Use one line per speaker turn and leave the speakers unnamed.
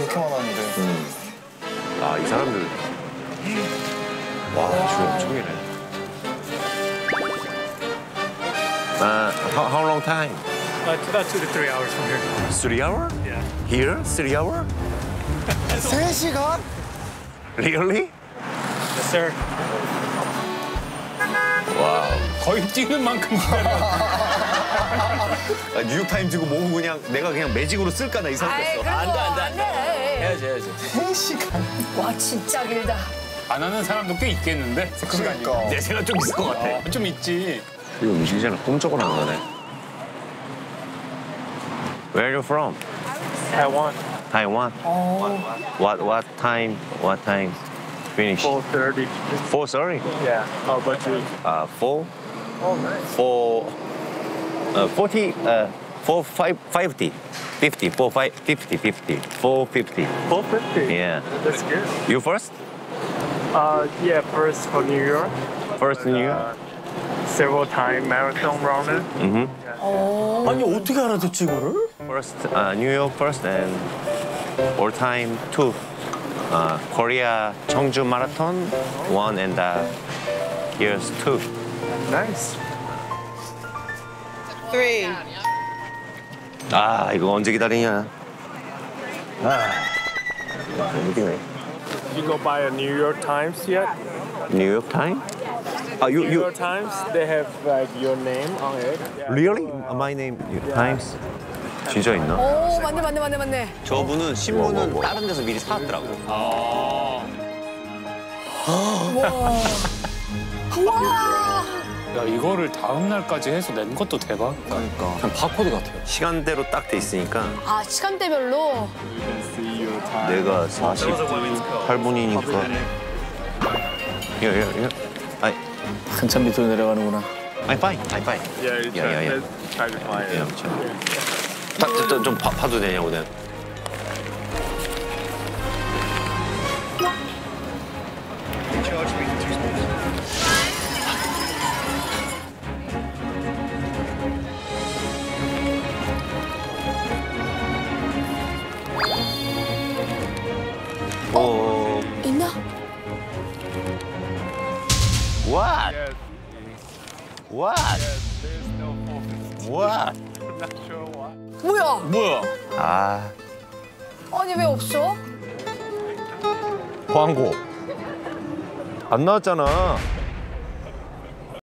이렇게 많았는데.
아, 이 사람들. 와, 줄 엄청 이네. How long time?
It's about 2 to 3 hours from here.
3 hour?
Yeah.
Here? 3 hour?
3시간?
Really?
Yes, sir.
와우.
거의 뛰는 만큼
아, 뉴욕타임즈고 뭐고 그냥 내가 그냥 매직으로 쓸까 나 이 생각했어.
안 돼.
해야지.
3시간?
와, 진짜 길다.
안 하는 사람도 꽤 있겠는데?
그러니까.
내 생각 좀 있을 것 같아.
좀 있지.
이거 음식이잖아. 꼼짝을 안 하네. Where are you from?
Taiwan.
Taiwan. What time? What time? Finish.
4:30.
4:30.
Yeah. How about you?
4.
Oh, nice.
40. 450. 50. 450. 450.
4:50.
Yeah.
That's good.
You first?
Yeah, first for New York.
First in New York.
Several time marathon runner.
아니, 어떻게 알아듣지, 이거를?
First, New York first and all time 2. Korea Cheongju Marathon 1 and here's 2.
Nice.
3.
아, 이거 언제 기다리냐? 어디네?
You go by a New York Times yet?
New York Times?
New York Times, they have like your name on it. Yeah.
Really? My name New York Times? 진짜 있나?
오, 맞네.
저분은 신문은 다른 데서 미리 사왔더라고.
와.
야, 이거를 다음 날까지 해서 낸 것도 대박.
그러니까.
그냥 바코드 같아요.
시간대로 딱 돼 있으니까
아, 시간대별로.
내가 48분이니까. 야.
한참 밑으로 내려가는구나.
I'm fine. Yeah.
try to find it.
좀 봐도 되냐고 내가.
있나?
What? What?
There's no 450.
What?
Not sure why.
뭐야?
아,
아니, 왜 없어?
광고. 안 나왔잖아.